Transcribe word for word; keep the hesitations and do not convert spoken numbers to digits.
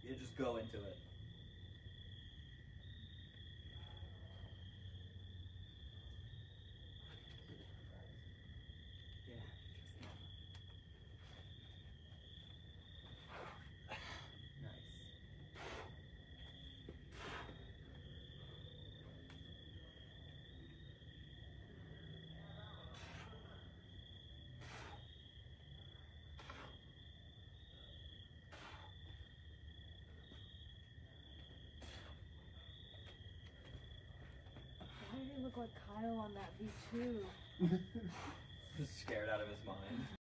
you just go into it. Yeah. Nice. Why did he look like Kyle on that V two? Just scared out of his mind.